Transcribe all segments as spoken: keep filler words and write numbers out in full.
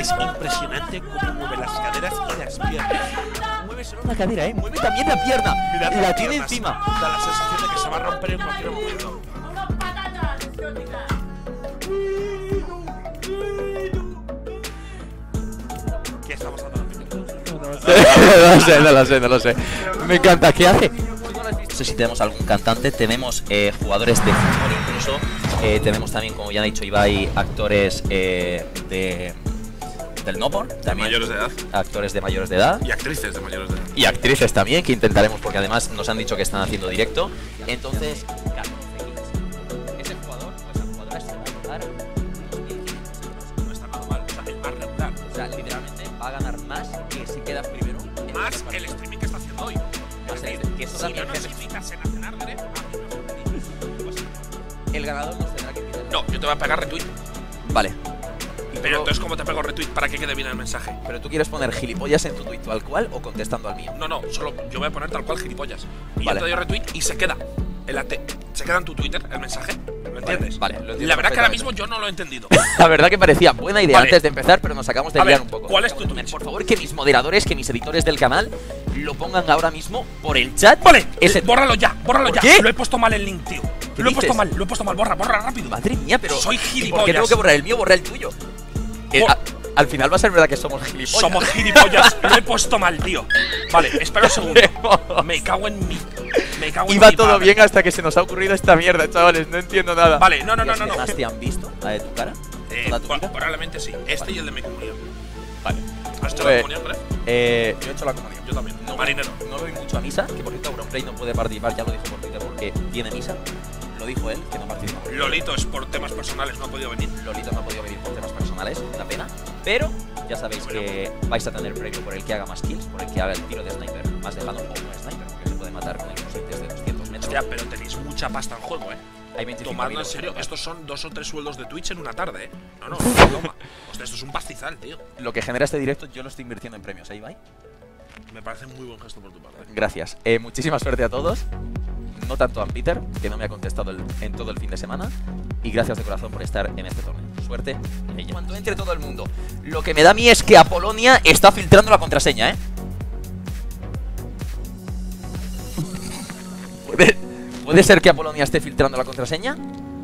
Es impresionante cómo mueve las caderas y las piernas. Mueve solo una cadera, ¿eh? Mueve también la pierna. Mirad la las tiene piernas. encima. Da la sensación de que se va a romper en cualquier momento. ¿Qué estamos hablando? No lo sé, no lo sé, no lo sé. Me encanta. ¿Qué hace? No sé si tenemos algún cantante. Tenemos eh, jugadores de fútbol incluso. Eh, tenemos también, como ya ha dicho Ibai, actores eh, de... del Nopor, también mayores de edad. actores de mayores de edad Y actrices de mayores de edad. y actrices también, que intentaremos porque además nos han dicho que están haciendo directo. Entonces, ese jugador, o esa jugadora se va a ganar No está nada mal. O sea, el más regular. o sea, literalmente va a ganar más que si queda primero. Más el streaming que está haciendo hoy. Más el- que eso Si también no nos es- invitas en Nacional, a mí no me el ganador nos tendrá que invitar. No, yo te voy a pegar retweet. Vale. Pero entonces, ¿cómo te pego retweet para que quede bien el mensaje? ¿Pero tú quieres poner gilipollas en tu tuit tal cual o contestando al mío? No, no, solo yo voy a poner tal cual gilipollas. Y Vale. yo te doy retweet y se queda. El ate se queda en tu Twitter el mensaje. ¿Lo entiendes? Vale, lo entiendo La verdad que ahora perfectamente. mismo yo no lo he entendido. La verdad que parecía buena idea Vale. antes de empezar, pero nos acabamos de A liar ver, un poco. ¿cuál Nos es tu acabamos de- Twitch? Por favor, que mis moderadores, que mis editores del canal lo pongan ahora mismo por el chat. Vale, Ese- eh, bórralo ya, bórralo ¿Por ya. qué? Lo he puesto mal el link, tío. ¿Qué Lo he puesto dices? mal, lo he puesto mal. Borra, borra rápido. Madre mía, pero. Soy ¿y ¿Por qué gilipollas. tengo que borrar el mío? Borra el tuyo. Eh, Por- a- al final va a ser verdad que somos gilipollas. Somos gilipollas. Lo he puesto mal, tío. Vale, espera un segundo. Me cago en mi. Me cago en Iba mi todo padre. bien hasta que se nos ha ocurrido esta mierda, chavales. No entiendo nada. Vale, no, no, no, ¿Los no. que no. más te han visto? ¿La de tu cara? Eh, ¿Toda tu po- vida? probablemente sí. Este y el de mi comunión. Vale. ¿Has hecho Pues- la comunión, Gref? Eh, yo he hecho la comunión. Yo también. No, Marinero. No voy mucho a misa, que por cierto Auronplay no puede participar, ya lo dijo por Twitter porque tiene misa. Lo dijo él, que no participa. Lolito es por temas personales, no ha podido venir. Lolito no ha podido venir por temas personales, una pena. Pero ya sabéis que vais a tener premio por el que haga más kills, por el que haga el tiro de sniper más lejano o no sniper, porque se puede matar con el fusil desde doscientos metros. Hostia, pero tenéis mucha pasta en juego, eh. Hay veinticinco Tomadlo mil en serio, euros. estos son dos o tres sueldos de Twitch en una tarde, eh. No, no, no, toma. Hostia, esto es un pastizal, tío. Lo que genera este directo yo lo estoy invirtiendo en premios, ¿eh, Ibai? Me parece muy buen gesto por tu parte. Gracias. Eh, muchísima suerte a todos. No tanto a Peter, que no me ha contestado el- en todo el fin de semana. Y gracias de corazón por estar en este torneo. Suerte. En cuanto entre todo el mundo. Lo que me da a mí es que Apolonia está filtrando la contraseña, ¿eh? ¿Puede, ¿Puede ser que Apolonia esté filtrando la contraseña?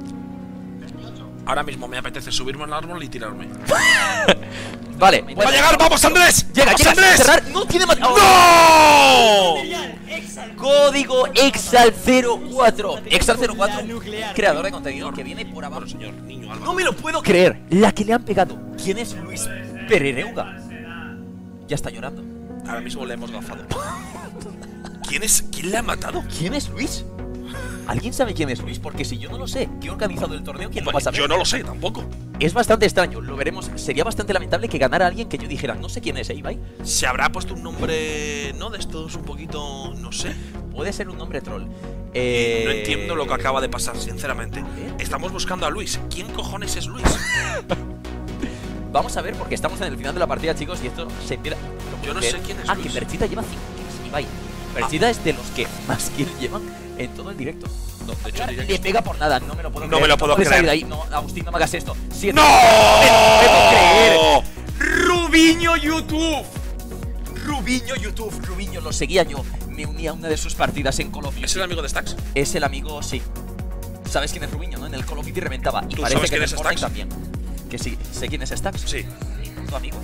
Ahora mismo me apetece subirme al árbol y tirarme. Vale. ¡Va a llegar! ¡Vamos, Andrés! Llega, ¡Vamos, llega, sin Andrés! cerrar. No tiene mat- ¡No! Código Exal cero cuatro. Exal cero cuatro, creador de contenido que viene por abajo. Bueno, señor, niño, Álvaro. No me lo puedo creer. La que le han pegado. ¿Quién es Luis Perereuga? Ya está llorando. Ahora mismo le hemos gafado. ¿Quién es? ¿Quién le ha matado? ¿Quién es Luis? ¿Alguien sabe quién es Luis? Porque si yo no lo sé, ¿quién ha organizado el torneo? ¿Quién lo va a saber? Yo no lo sé tampoco. Es bastante extraño, lo veremos. Sería bastante lamentable que ganara alguien que yo dijera, no sé quién es, ¿eh, Ibai? Se habrá puesto un nombre, ¿no? De estos un poquito, no sé. Puede ser un nombre troll. Eh... No entiendo lo que acaba de pasar, sinceramente. ¿Eh? Estamos buscando a Luis. ¿Quién cojones es Luis? Vamos a ver, porque estamos en el final de la partida, chicos, y esto se empieza. Yo no que- sé quién es Ah, Luis. que Perchita lleva cinco kills, Ibai. Perchita es de los que más kills llevan en todo el directo. No, de hecho, diría que Le pega por nada, no me lo puedo No creer. me lo puedo puedes creer. salir de ahí. No, Agustín, no me hagas esto. Siete. ¡No! ¡Me lo puedo creer! Rubiño YouTube. Rubiño YouTube. Rubiño, lo seguía yo. Me unía a una de sus partidas en Call of Duty. ¿Es el amigo de Stacks? Es el amigo, sí. ¿Sabes quién es Rubiño, no? En el Call of Duty reventaba. Y ¿Tú parece sabes que quién en es el Fortnite Stacks? también. Que sí. ¿Sé quién es Stacks? Sí. Tu amigo.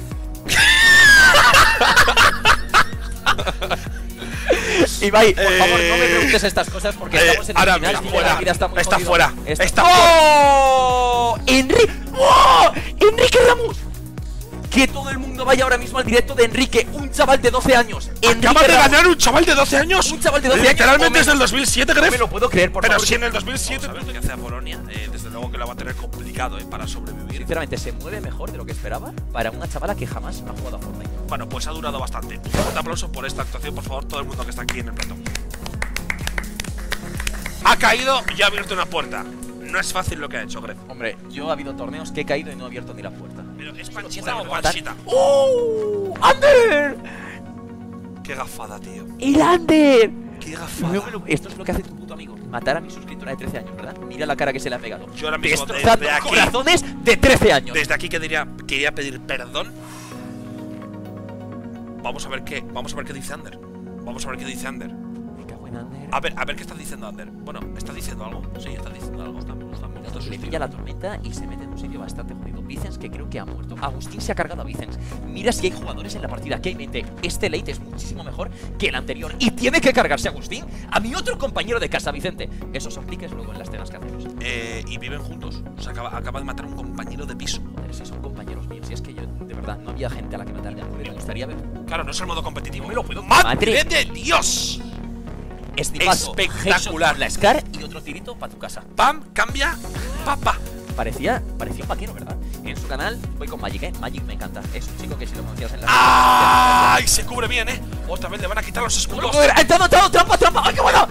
Ibai, por Eh, favor, no me preguntes estas cosas porque eh, estamos en el ahora final está y fuera. la vida está muy Está jodido. fuera. Está, Está ¡Oh! ¡Enrique! ¡Oh! ¡Enrique Ramos! Que todo el mundo vaya ahora mismo al directo de Enrique, un chaval de doce años. Enrique Acaba de Ramos. ganar un chaval de doce años. Un chaval de doce años. Literalmente o es del menos. dos mil siete, No Gref. me lo puedo creer, por Pero favor. si en el dos mil siete. Vamos a ver lo que hace a Polonia. Eh, desde luego que lo va a tener complicado, eh, para sobrevivir. Sinceramente, se mueve mejor de lo que esperaba para una chavala que jamás ha jugado a Fortnite. Bueno, pues ha durado bastante. Un fuerte aplauso por esta actuación, por favor, todo el mundo que está aquí en el plató. Ha caído y ha abierto una puerta. No es fácil lo que ha hecho, Gref. Hombre, yo ha habido torneos que he caído y no he abierto ni la puerta. Pero es Lo panchita piensa o matar. panchita. ¡Oh! ¡Ander! Qué gafada, tío. ¡El Ander! qué gafada. No me lo- Esto es lo que hace tu puto amigo. Matar a mi suscriptora de trece años, ¿verdad? Mira la cara que se le ha pegado. Yo ahora mismo destrozando desde aquí, corazones de trece años. Desde aquí quería, quería pedir perdón. Vamos a ver qué. Vamos a ver qué dice Ander. Vamos a ver qué dice Ander. Me cago en Ander. A ver, a ver qué está diciendo Ander. Bueno, está diciendo algo. Sí, está diciendo algo. Está, está mirando sus Le tíos. pilla la tormenta y se mete en un sitio bastante jodido. Vicens, que creo que ha muerto. Agustín se ha cargado a Vicens. Mira si hay jugadores en la partida que hay mente. Este late es muchísimo mejor que el anterior. Y tiene que cargarse a Agustín a mi otro compañero de casa, Vicente. Esos son piques luego en las cenas que hacemos. Eh, y viven juntos. O sea, acaba, acaba de matar a un compañero de piso. Joder, si son compañeros míos. Si es que yo, de verdad, no había gente a la que matar. Ya me gustaría ver. Claro, no es el modo competitivo. me lo puedo- ¡Madre ¡Madre! de Dios! Esnipazo, Espectacular. Headshot, la Scar y otro tirito para tu casa. Pam, cambia, papa. Parecía, parecía un vaquero, ¿verdad? En su canal voy con Magic, ¿eh? Magic me encanta. Es un chico que si lo conocías en la... ¡Ay! Se cubre bien, ¿eh? Otra vez le van a quitar los escudos. ¡Joder! ¡Ha entrado, entrado! ¡Trampa, trampa! ¡Ay, qué bueno!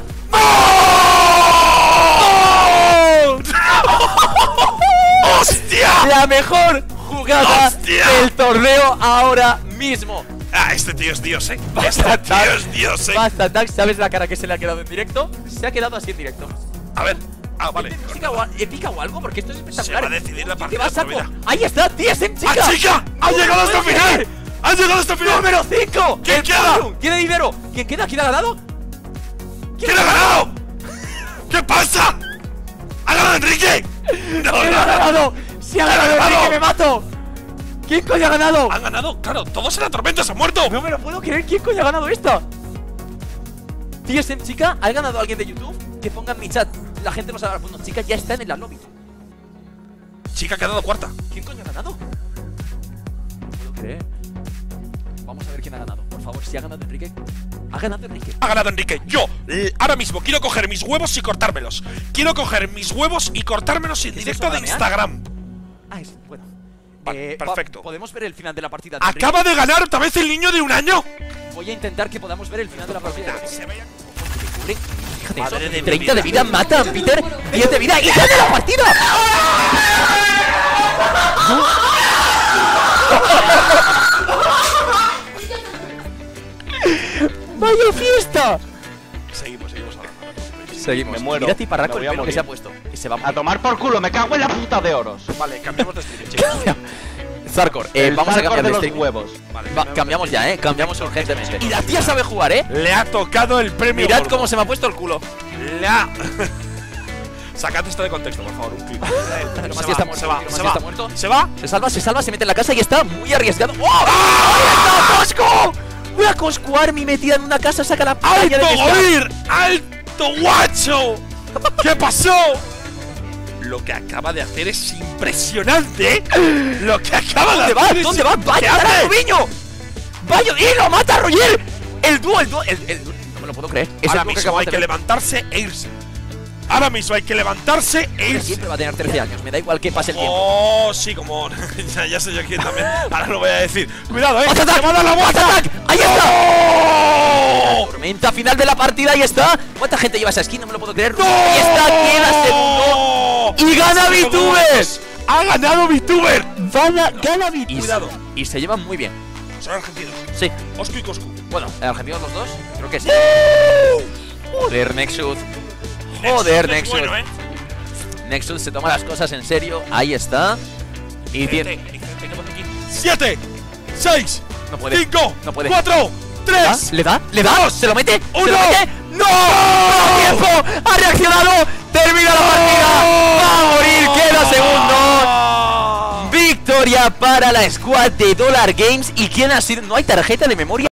¡Hostia! La mejor jugada ¡Hostia! del torneo ahora mismo. Ah, este tío es Dios, ¿eh? Este tío es Dios, ¿eh? Basta, Tax, ¿sabes la cara que se le ha quedado en directo? Se ha quedado así en directo. A ver. Ah, vale. ¿Viste música o, épica o algo? Porque esto es espectacular. Se va a decidir la ¿Qué partida vas a por vida. po- ¡Ahí está! ¡T S M, chica! ¡Ah, chica! ¡Ha llegado hasta el puede final! ser! ¡Ha llegado hasta el final! ¡Número cinco! ¿Quién El queda? podium. ¿Quién es dinero? ¿Quién queda? ¿Quién ha ganado? ¿Quién ha ganado? ¿Qué pasa? ¡Ha ganado Enrique! ¡No, ¿Quién no, ha no! ganado? ¡Si ha ganado ganado! Enrique, me mato! ¿Quién coño ha ganado? ¡Han ganado! ¡Claro! ¡Todos en la tormenta se han muerto! No me lo puedo creer. ¿Quién coño ha ganado esta? T S M, chica, ¿ha ganado alguien de YouTube? Que ponga en mi chat. La gente no sabe. Bueno, chicas, ya están en la lobby. Chica ha quedado cuarta. ¿Quién coño ha ganado? No puedo creer. Vamos a ver quién ha ganado. Por favor, si ha ganado Enrique. Ha ganado Enrique. Ha ganado Enrique. Yo, eh, ahora mismo, quiero coger mis huevos y cortármelos. Quiero coger mis huevos y cortármelos en ¿Qué es directo eso, de banear? Instagram. Ah, es bueno. Vale, Eh, va- perfecto. ¿Podemos ver el final de la partida de Enrique? Acaba de ganar otra vez el niño de un año. Voy a intentar que podamos ver el final de la partida. Se veía- Cubre. Fíjate Madre eso, de mi treinta de vida. vida, mata a Peter, diez de vida y gana la partida. ¡Vaya fiesta! Seguimos, seguimos ahora. Seguimos. Me muero. Mira Tiparraco Me el voy a pelo que morir. se ha puesto. Que se va a A morir. tomar por culo, me cago en la puta de oros. Vale, cambiamos de streaming, chicos. Zarkor, eh, El vamos a Zarkor cambiar de de los stream. huevos. Vale, Va, cambiamos ya, eh. Cambiamos urgentemente. Y la tía sabe jugar, eh. Le ha tocado el premio. Mirad gordo. cómo se me ha puesto el culo. Le ha. Sacad esto de contexto, por favor, un clip. Pero Se Masti va, está muerto, se va, tío, se Masti va, está muerto. se va. Se salva, se salva, se mete en la casa y está muy arriesgado. ¡Oh! ¡Ahí está Cosco! Voy a Cosco Army metida en una casa, saca la palla de ¡Alto, que está. Goir! ¡Alto, guacho! ¿Qué pasó? Lo que acaba de hacer es impresionante, ¿eh? Lo que acaba de ¿Dónde va? hacer es- ¿Dónde va? ¿Qué ¡Vaya, hace? carajo, Viño! ¡Vaya! ¡Y lo mata a Roger! El dúo, el dúo, el, el dúo. No me lo puedo creer. Es Ahora el dúo que mismo acabamos hay de que ver. levantarse e irse. Ahora mismo hay que levantarse e irse. Siempre va a tener trece años, me da igual que pase el tiempo. Oh, sí, como. ya, ya sé yo quién también. Ahora lo voy a decir. Cuidado, eh. ¡Attack! ¡Se va a dar la vuelta! ¡Attack! ¡Ahí está! ¡Oh! Tormenta final de la partida, ahí está. ¿Cuánta gente lleva esa skin? No me lo puedo creer. ¡No! Y está, queda segundo. ¡Y gana VTuber! ¡Ha ganado VTuber! Gana, gana VTuber. Cuidado. Y se llevan muy bien. Son argentinos. Sí. Oscu y Coscu. Bueno, argentinos los dos, creo que sí. Joder, Nexus. Joder, Es Nexus. bueno, eh. Nexus se toma las cosas en serio. Ahí está. Y tiene. siete, seis, No puede. cinco, No puede. cuatro, ¿Le da? tres. ¿Le da? ¿Le da? dos, ¿Se lo mete? ¿Se uno. lo mete? ¡No! ¡No! ¡Tiempo! ¡Ha reaccionado! ¡Termina la partida! ¡Va a morir! ¡Queda segundo! Victoria para la squad de Dollar Games. ¿Y quién ha sido? No hay tarjeta de memoria.